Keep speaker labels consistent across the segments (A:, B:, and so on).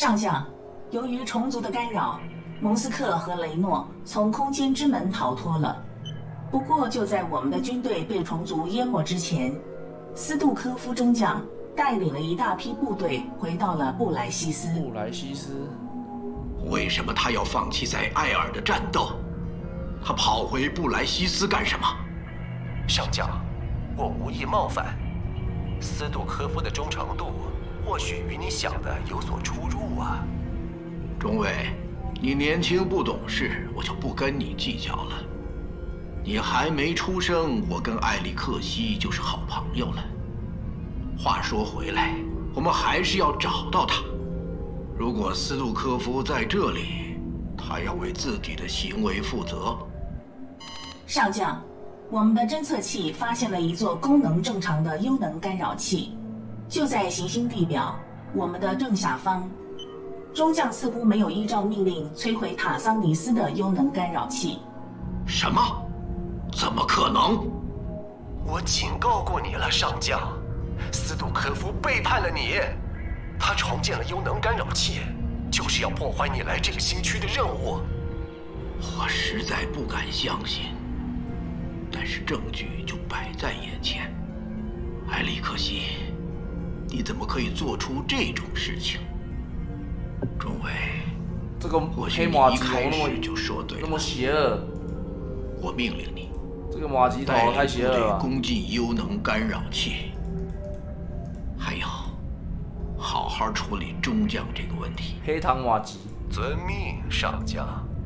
A: 上将，由于虫族的干扰，蒙斯克和雷诺从空间之门逃脱了。不过，就在我们的军队被虫族淹没之前，斯杜科夫中将带领了一大批部队回到了布莱西斯。
B: 布莱西斯，
C: 为什么他要放弃在艾尔的战斗？他跑回布莱西斯干什么？
D: 上将，我无意冒犯，斯杜科夫的忠诚度或许与你想的有所出入啊。
C: 中尉，你年轻不懂事，我就不跟你计较了。你还没出生，我跟艾里克西就是好朋友了。话说回来，我们还是要找到他。如果斯杜科夫在这里，他要为自己的行为负责。
A: 上将，我们的侦测器发现了一座功能正常的幽能干扰器，就在行星地表我们的正下方。中将似乎没有依照命令摧毁塔桑尼斯的幽能干扰器。
C: 什么？怎么可能？
D: 我警告过你了，上将，斯杜科夫背叛了你，他重建了幽能干扰器，就是要破坏你来这个星区的任务。
C: 我实在不敢相信，但是证据就摆在眼前。艾里克西，你怎么可以做出这种事情？中尉，
B: 这个黑马吉头那么邪恶，
C: 我命令你，
B: 这个马吉头太邪恶了。
C: 攻进幽能干扰器，还有，好好处理中将这个问题。
B: 黑糖马吉，
D: 遵命，上将。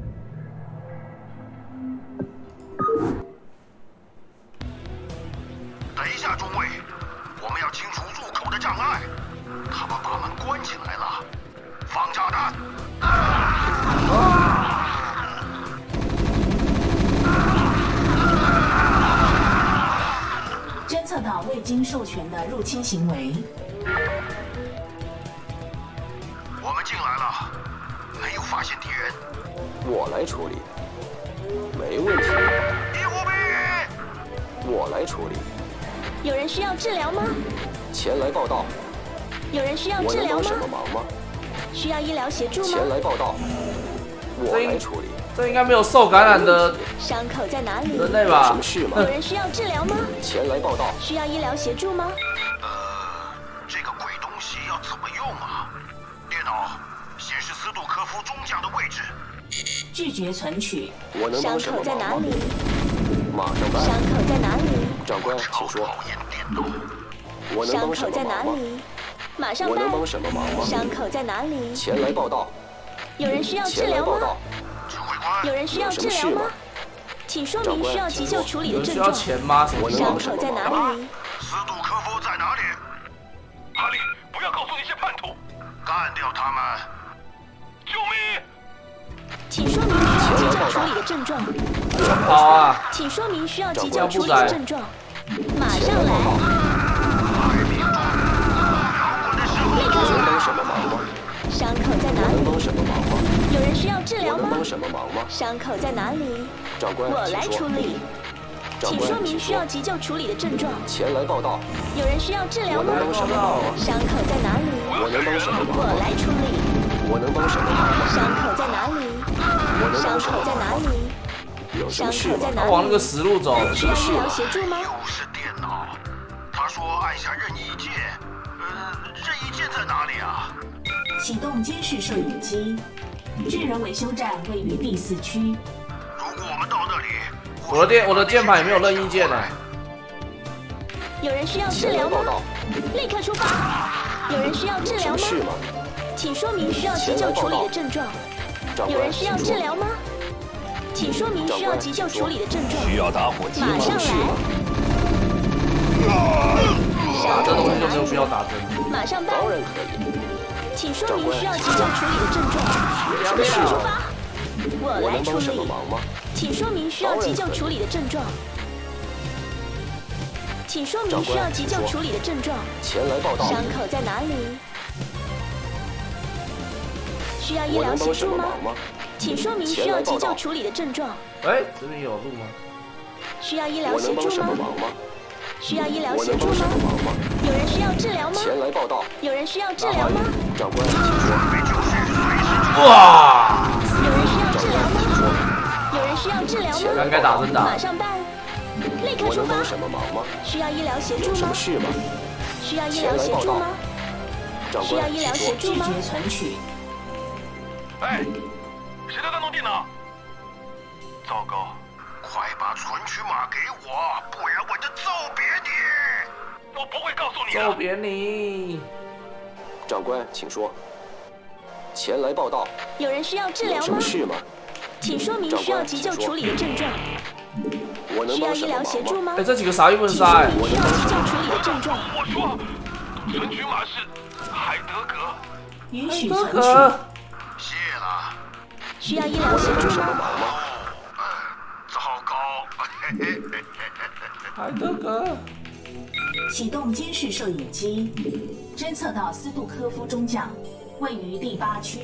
E: 等一下，中尉，我们要清除入口的障碍。他们把门关起来了，放炸弹！
A: 侦测到未经授权的入侵行为。
E: 我们进来了，没有发现敌人。
F: 我来处理，没问题。
E: 医护兵，
F: 我来处理。
G: 有人需要治疗吗？
F: 前来报道。
G: 有人需要治疗吗？
F: 我能帮什么忙吗？
G: 需要医疗协助吗？
F: 前来报道。我来处理。
B: 这应该没有受感染的
G: 伤口在哪里？
B: 人类吧？
F: 有什么事吗？
G: 有人需要治疗吗？
F: 前来报道。
G: 需要医疗协助吗？
E: 这个鬼东西要怎么用啊？电脑显示斯杜科夫中将的位置。
A: 拒绝存取。
F: 我能帮什么忙吗？
G: 伤口在哪里？
F: 马上办。
G: 伤口在哪里？
F: 长官，请说。我能
G: 伤口
F: 帮什么忙吗？
G: 在哪里？马上办。
F: 我能帮什么忙吗？
G: 伤口在哪里？
F: 前来报道。
G: 有人需要治
F: 前来
G: 疗吗？
F: 报道。
G: 有人需要治疗吗？请说明需要急救处理的症
B: 需要
G: 状。
B: 钱吗？
G: 伤口在哪里？
E: 斯杜科夫在哪里？哈利，不要告诉那些叛徒，干掉他们！救命！
G: 请说明需要急救处理的症状。
B: 好啊！
G: 请说明需要急救处理的症状。马上来。立刻出发。
F: 什么忙吗？
G: 伤口在哪里？
F: 能帮什么忙吗？
G: 有人需要治疗吗？
F: 能帮什么忙吗？
G: 伤口在哪里？
F: 长官，
G: 我来处理。请说明需要急救处理的症状。
F: 前来报道。
G: 有人需要治疗吗？
F: 我能帮什么忙吗？
G: 伤口在哪里？
F: 我能帮什么忙
G: 我
F: 吗？
G: 来处理。
F: 我能帮什么忙吗？
G: 伤口在哪里？
F: 我能
G: 伤
F: 帮什么
G: 口在哪
F: 忙吗？
G: 里？
F: 有什么事吗？
G: 伤口在哪里？
B: 往那个死路走。
G: 需要医疗协助吗？
E: 又是电脑。他说按下任意键。任意键在哪里啊？
A: 启动监视摄影机。巨人维修站位于第4区。
E: 如果我们到那里，
B: 我的键盘也没有任意键呢。
G: 有人需要治疗吗？立刻出发。有人需要治疗吗？请说明需要急救处理的症状。有人需要治疗吗？请说明需要急救处理的症状。
E: 需要打火机吗？
G: 马上来。
B: 打这东西就没有必要打针。
G: 马上办。
F: 当然可以。
G: 请说明需要急救处理的症状。立刻出发。我来处理。请说明需要急救处理的症状。请说明需要急救处理的症状。
F: 前来报道。
G: 伤口在哪里？需要医疗协助吗？请说明需要急救处理的症状。
B: 哎，这边有路吗？
G: 需要医疗协助吗？需要医疗协助吗？有人需要治疗吗？
F: 前来报道。
G: 有人需要治疗吗？
F: 长官，请说。
H: 哇！
G: 有人需要治疗吗？
H: 该打真打。
G: 马上办，立刻出发。
F: 什么忙吗？
G: 需要医疗协助吗？
F: 有什么事吗？
G: 需要医疗协助吗？需要医疗协助吗？
A: 拒绝存取。
E: 哎，谁在弄电脑？糟糕！快把存取码给我，不然我就揍扁你！我不会告诉你的。
H: 揍扁你！
F: 长官，请说。前来报道。
G: 有人需要治疗吗？
F: 有什么事吗？
G: 请说明需要急救处理的症状。
F: 我能帮什么忙吗？
H: 哎，这几个啥又不能杀？哎，
G: 需要急救处理的症状。
E: 我说，存取码是海德格。
A: 允许存取。
E: 谢了。
G: 需要医疗协助吗？
E: 糟糕！
H: 海德格。
A: 启动监视摄影机，侦测到斯杜科夫中将，位于第8区。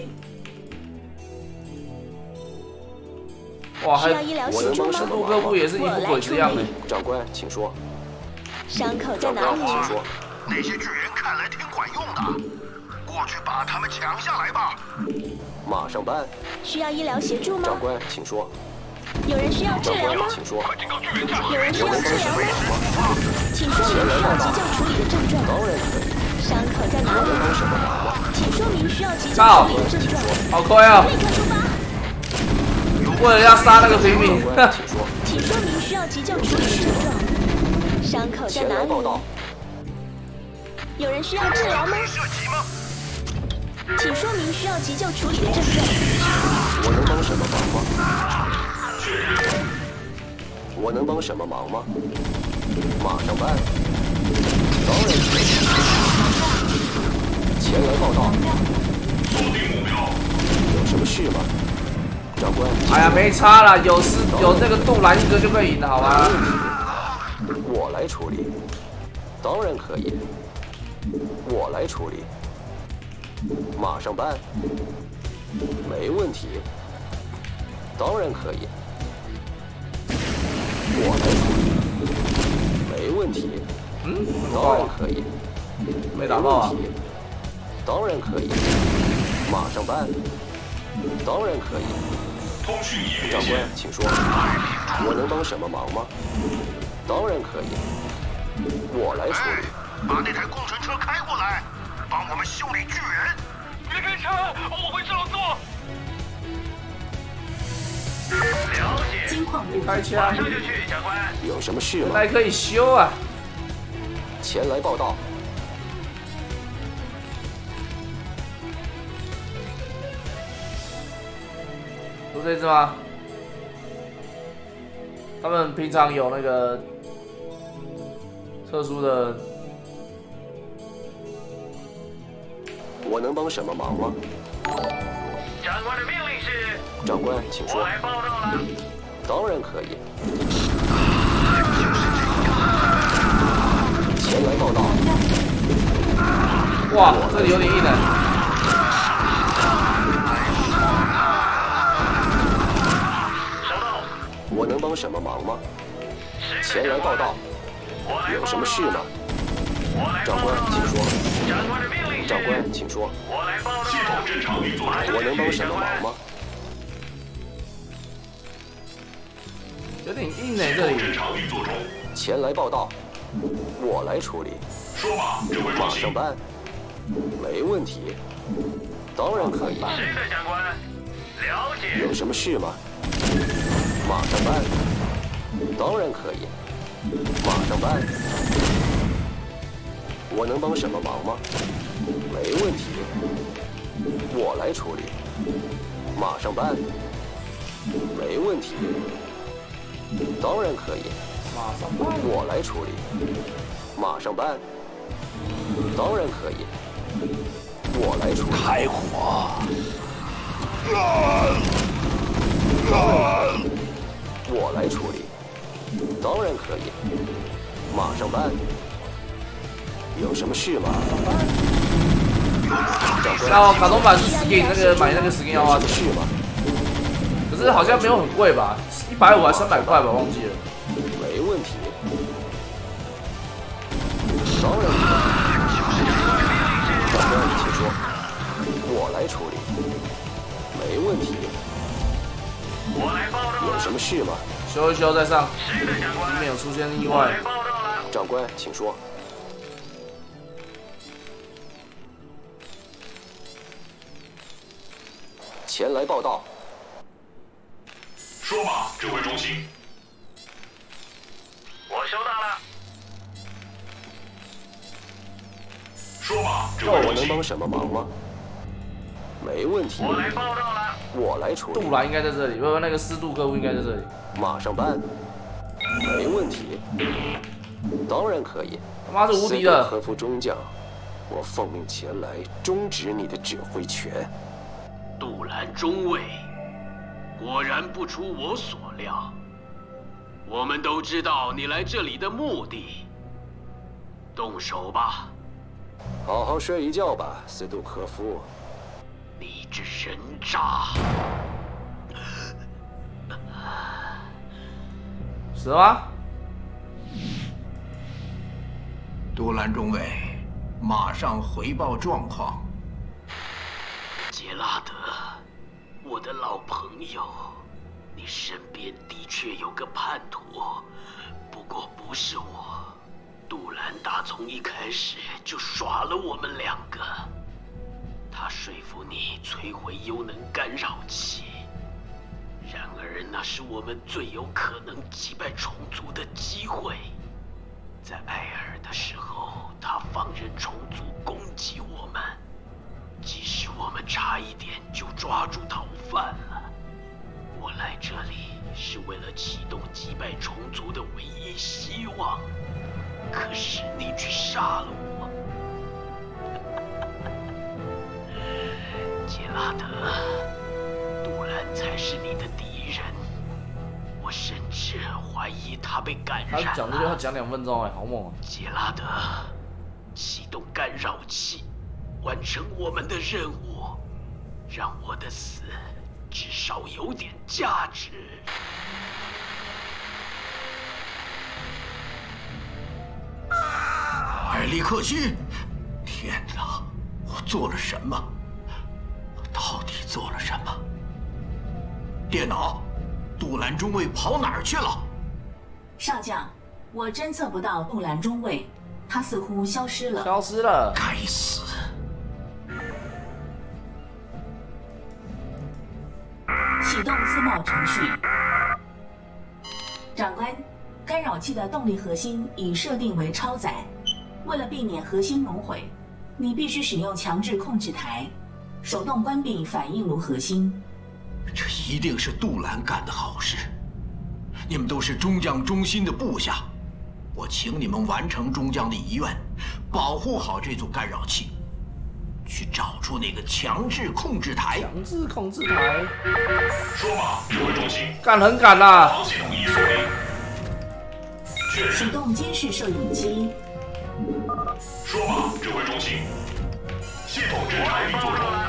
H: 哇，还
G: 需要医疗协助吗？
H: 斯杜科夫也是一副鬼子样的。
F: 长官，请说。
G: 伤口在哪里？
F: 请说。
E: 那些巨人看来挺管用的，过去把他们抢下来吧。
F: 马上办。
G: 需要医疗协助吗？
F: 长官，请说。
G: 有人需要治疗吗？
F: 请说。
G: 有人需要治疗吗？请说明需要急救处理的症状。
F: 当然可以。
G: 伤口在哪里？请说明需要急救处理的症状。
H: 好亏啊！
G: 立刻出发。
H: 为了要杀那个平民，
G: 请说明需要急救处理的症状。伤口在哪里？有人需要治疗吗？请说明需要急救处理的症状。
F: 我能帮什么忙吗？我能帮什么忙吗？马上办。当然可以。前来报道。有什么事吗？长官。
H: 哎呀，没差了，有那个杜兰一哥就可以赢了，好吗？
F: 我来处理。当然可以。我来处理。马上办。没问题。当然可以。我来处理。没问题。当然可以。
H: 没打到啊。
F: 当然可以。马上办。当然可以。长官，请说。我能帮什么忙吗？当然可以。我来处理。
E: 把那台工程车开过来，帮我们修理巨人。别开车，我会照做。了解。
A: 金矿部
H: 开枪。
E: 马上就去，长官。
F: 有什么事吗？
H: 原来可以修啊！
F: 前来报道。
H: 都这只吗？他们平常有那个特殊的。
F: 我能帮什么忙吗？
E: 长官的命令是。
F: 长官，请说。
E: 我来报道了。
F: 当然可以。前来报道。
H: 哇，这里有点硬的。
F: 我能帮什么忙吗？前来报道。有什么事吗？长官，请说。长官，请说。我能帮什么忙吗？
H: 有点硬哎，这里。
F: 前来报道。我来处理。马上办。没问题。当然可以。
E: 是的，长官。了解。
F: 有什么事吗？马上办。当然可以。马上办。我能帮什么忙吗？没问题。我来处理。马上办。没问题。当然可以。
H: 马上办。
F: 我来处理。马上办。当然可以。我来处理。
C: 开火！
F: 我来处理。当然可以。马上办。有什么事吗？
H: 要卡通版是 skin 那个买那个 skin 要花钱，可是好像没有很贵吧，150还300块吧，忘记了。
F: 没问题。当然。长官，请说。我来处理。 问题。
E: 我来报道了。
F: 有什么事吗？
H: 修一修再上，
E: 是的，长官。
H: 以免有出现意外。
E: 报道了。
F: 长官，请说。前来报道。
E: 说吧，指挥中心。我收到了。说吧，指挥中心。
F: 我能帮什么忙吗？没问题。
E: 我来报道了。
F: 我来处理。
H: 杜兰应该在这里，不，那个司杜科夫应该在这里。
F: 马上办。没问题。当然可以。
H: 他妈是无敌的。
F: 斯杜科夫中将，我奉命前来终止你的指挥权。
I: 杜兰中尉，果然不出我所料。我们都知道你来这里的目的。动手吧。
F: 好好睡一觉吧，斯杜科夫。
I: 你这人渣！
H: 死了吗？
C: 杜兰中尉，马上回报状况。
I: 杰拉德，我的老朋友，你身边的确有个叛徒，不过不是我。杜兰打从一开始就耍了我们两个。他说服你摧毁幽能干扰器，然而那是我们最有可能击败虫族的机会。在艾尔的时候，他放任虫族攻击我们，即使我们差一点就抓住逃犯了。我来这里是为了启动击败虫族的唯一希望，可是你却杀了我。杰拉德，杜兰才是你的敌人，我甚至怀疑他被感染了。
H: 他讲这句话讲2分钟，哎，好猛啊！
I: 杰拉德，启动干扰器，完成我们的任务，让我的死至少有点价值。
C: 艾利克西，天哪，我做了什么？到底做了什么？电脑，杜兰中尉跑哪儿去了？
A: 上将，我侦测不到杜兰中尉，他似乎消失了。
H: 消失了。
C: 该死！
A: 启动自贸程序。长官，干扰器的动力核心已设定为超载，为了避免核心熔毁，你必须使用强制控制台。手动关闭反应炉核心。
C: 这一定是杜兰干的好事。你们都是中将中心的部下，我请你们完成中将的遗愿，保护好这组干扰器，去找出那个强制控制台。
H: 强制控制台。
E: 说吧，指挥中心。
H: 干很赶呐。
E: 航系统一锁定。
A: 启动监视摄影机。
E: 说吧，指挥中心。系统侦察已做成。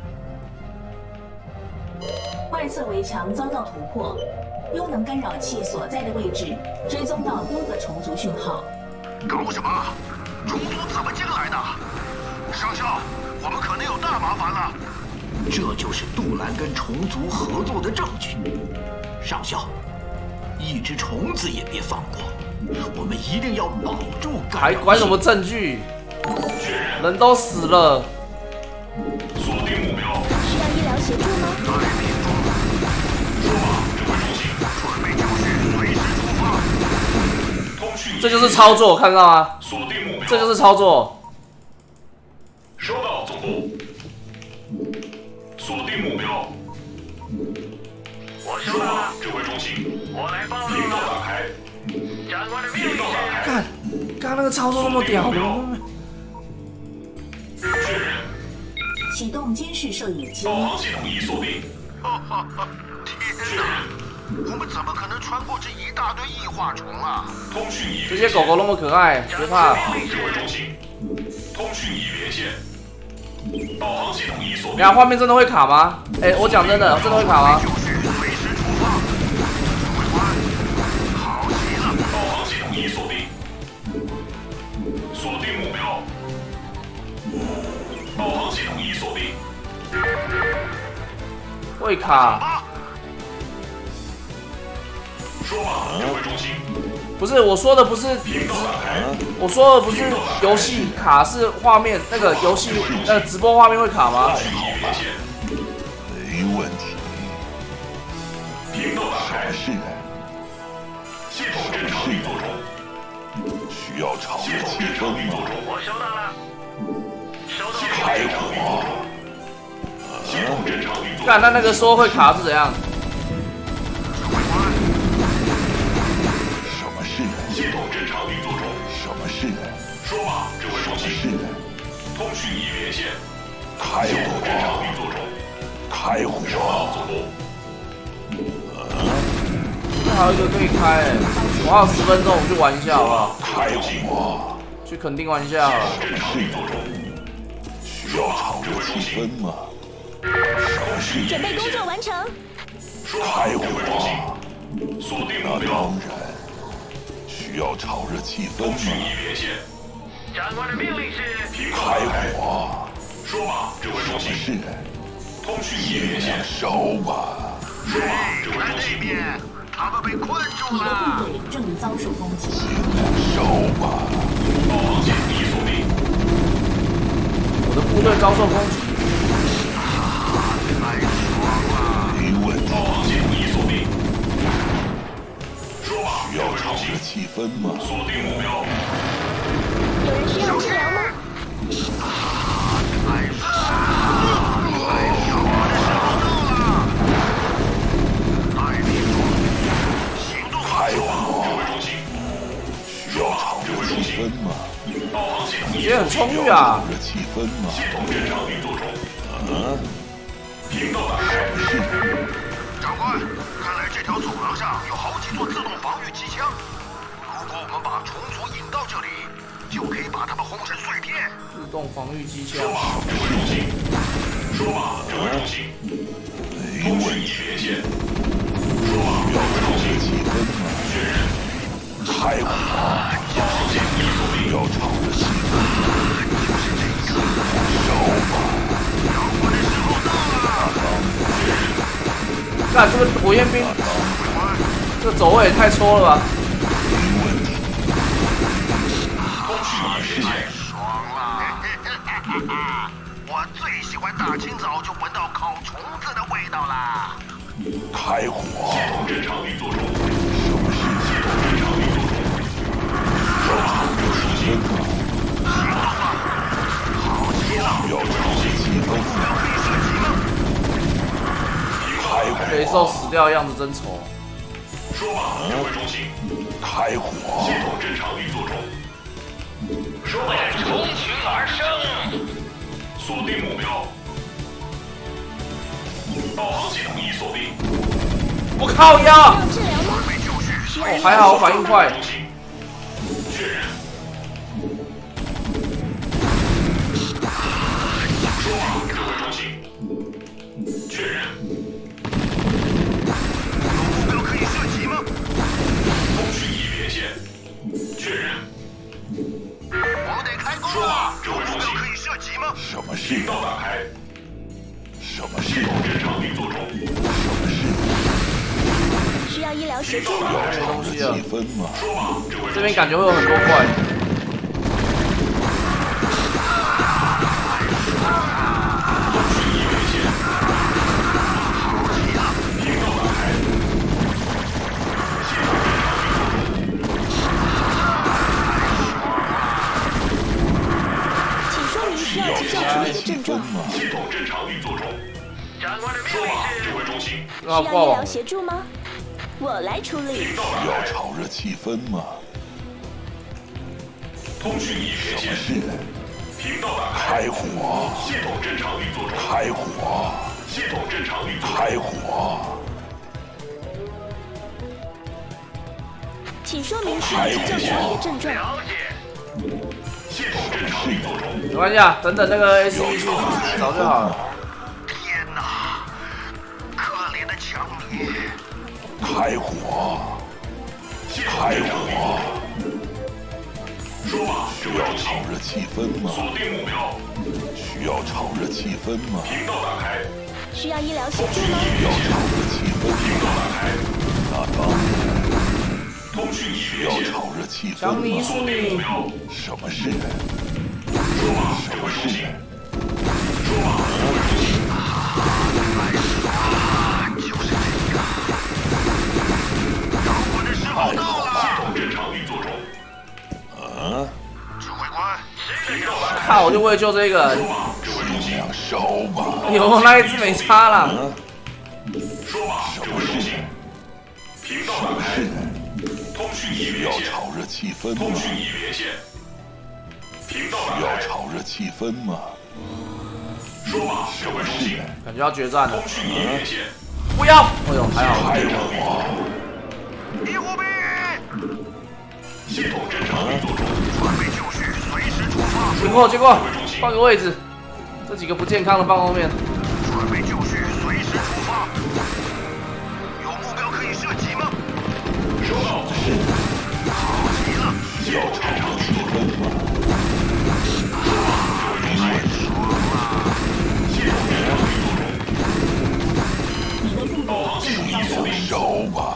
A: 外侧围墙遭到突破，幽能干扰器所在的位置追踪到多个虫族讯号。
E: 搞什么？虫族怎么进来的？上校，我们可能有大麻烦了。
C: 这就是杜兰跟虫族合作的证据。上校，一只虫子也别放过，我们一定要保住干扰器。
H: 还管什么证据？人都死了。
E: 锁定目标。
G: 需要医疗协助吗？
E: 说吧，指挥中心，准备就绪，随时出发。通讯。
H: 这就是操作，看到吗？
E: 锁定目标。
H: 这就是操作。
E: 收到，总部。锁定目标。我收到了，指挥中心。我来报告。频道打开。长官的命令是。
H: 看，刚刚那个操作那么屌，
E: 确认。
A: 启动监视摄影机。
E: 导航系统已锁定。天哪！我们怎么可能穿过这一大堆异化虫啊？通讯已。
H: 这些狗狗那么可爱，别怕。
E: 指挥中心。通讯已连线。导航系统已锁定。
H: 你看画面真的会卡吗？哎，我讲真的，真的会卡吗？
E: 随时出发。指挥官，好极了！导航系统已锁定。锁定目标。导航系统已锁定。
H: 会会卡。
E: 说吧，指挥中心。
H: 不是，我说的不是，我说的不是游戏卡，是画面那个游戏直播画面会卡吗？
E: 没问题。频道打开。什么事？系统正常运作中。需要炒热气氛吗？我收到了。收到了。开火。系统正常运作。
H: 看那个说会卡是怎样？
E: 什么事？系统正常运作中。什么事？说吧，指挥中心。通讯已连线。开火。正常运作中。开火。收到，总部。
H: 还有一个可以开欸，我还有10分钟，我们去玩一下好不好？
E: 开火，
H: 去垦丁玩一下好了。
E: 需要炒热气氛吗？
G: 准备工作完成。
E: 开火，那当然。需要炒热气氛吗？长官的命令是开火。说吧，指挥中心。通讯已连线。烧吧。说吧，指挥中心。他们被困住了。
A: 部队正遭受攻击。
E: 烧吧！导航线已锁定。
H: 我的部队遭受攻击。
E: 太爽了！没问题。导航线已锁定。说吧，需要炒热气氛吗？锁定目标。
G: 有人需要治疗吗？
E: 太爽了！太爽了！开火！需要炒热气氛吗？
H: 也很充裕啊。
E: 热气氛吗？系统正常运作中。频道打开。长官，看来这条走廊上有好几座自动防御机枪。如果我们把虫族引到这里，就可以把他们轰成碎片。
H: 自动防御机枪。
E: 说吧，指挥中心。说吧，指挥中心。通讯已连线。说吧，指挥中心。气氛吗？确认。开火！要炒热气氛。就是这个。烧吧！要我的时候到了。
H: 看这个火焰兵，这个走位也太戳了吧！
E: 没问题。通讯已连线。爽了！我最喜欢大清早就闻到烤虫子的味道啦。开火！系统正常运作中。什么是系统正常运作中？要炒热气氛吗？行动吧！好极了！要炒热气氛吗？可以射击吗？开火！
H: 雷兽死掉的样子真丑。
E: 说吧，指挥中心。开火！系统正常运作中。说吧，从群而生。锁定目标。导航系统已锁定。
H: 我靠呀！
G: 治疗吗？
H: 哦，还好我反应快。
E: 确认。说吧，指挥中心。确认。有目标可以射击吗？通讯已连线。确认。我们得开工了。说吧，指挥中心。可以射击吗？什么事？频道打开。什么事？系统正常运作中。什么事？
G: 需要医疗协助吗？
H: 没东西了。
E: 说吧，
H: 这边感觉会有很多怪。
G: 请说明需要急救处理的症状。
E: 系统正常运作中。长官的命令是。指挥中心。
G: 需要医疗协助吗？我来处理。
E: 需要炒热气氛吗？通讯已连线。什么事？频道打开。开火！系统正常运作中。开火！系统正常运作中。开火！
G: 请说明需要急救处理的症状。
E: 了解。系统正常运作中。
H: 没关系啊，等等那个 ACE 去找就好了。
E: 天哪！可怜的强尼。开火！开火！说吧，需要炒热气氛吗？锁定目标。需要炒热气氛吗？频道打开。
G: 需要医疗协助吗？
J: 需要炒热气氛。那当然。需要炒热气氛吗？什么事？什么事？
E: 就是这个。找我的时候到了。系统正常运作中。指挥官，谁来了？
H: 靠！我就为了救这个。
J: 尽量烧吧。
H: 有那一只没插了。
E: 说吧，什么事情？频道打开。通讯已连线。
J: 需要炒热气氛吗？
E: 通讯已连线。频道打开。
J: 需要炒热气氛吗？
E: 说吧，什么事情？
H: 感觉要决战了。
E: 通讯已连线。
H: 不要！哎呦，还好。
E: 迷糊兵！系统正常运作中，准备就绪，随时出发。
H: 结果，换个位置。这几个不健康的放后面。
E: 准备就绪，随时出发。有目标可以射击吗？收到。好极了，需要正常运作中。太爽了！系统正常运作中。
A: 你的部队正遭受
J: 烧吧。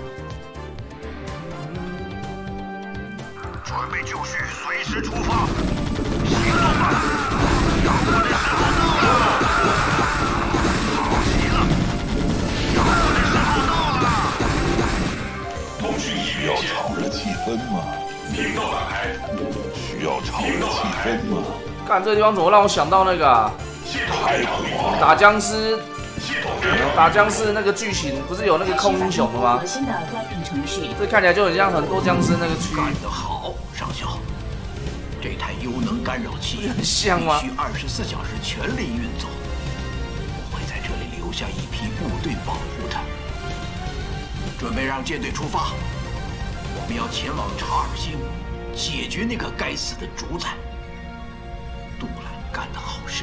E: 准备就绪，随时出发。行动吧！要我的时候到了！好极了！要我的时候到了！通讯
J: 需要炒热气氛吗？
E: 频道打开。
J: 需要炒热气氛吗？
H: 干这个地方怎么让我想到那个啊？打僵尸。打僵尸那个剧情不是有那个空英雄的吗？这看起来就很像很多僵尸那个区。
C: 干得好，上校！这台优能干扰器
H: 很像吗？
C: 必须24小时全力运作。我会在这里留下一批部队保护它。准备让舰队出发，我们要前往查尔星，解决那个该死的主宰。杜兰干的好事。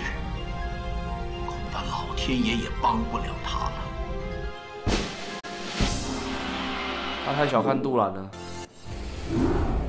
C: 老天爷也帮不了他了。
H: 他太小看杜兰了。